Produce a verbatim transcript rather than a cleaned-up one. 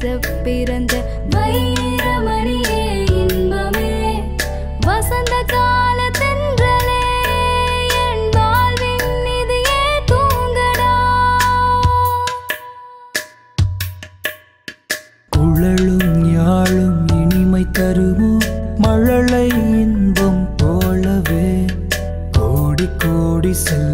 பிறந்த வைரமணியே இன்பமே வசந்த கால தென்றலே என் வாழ்வின் நிதியே தூங்கடா. குழலும் யாழும் இனிமை தருமோ மழலை இன்பம் போலவே கோடி கோடி செல்ல